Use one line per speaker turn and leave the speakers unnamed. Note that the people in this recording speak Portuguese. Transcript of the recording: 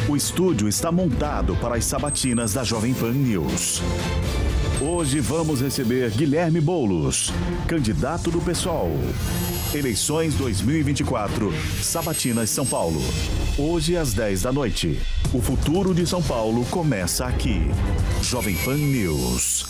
O estúdio está montado para as sabatinas da Jovem Pan News. Hoje vamos receber Guilherme Boulos, candidato do PSOL. Eleições 2024, Sabatinas São Paulo. Hoje às 10 da noite. O futuro de São Paulo começa aqui. Jovem Pan News.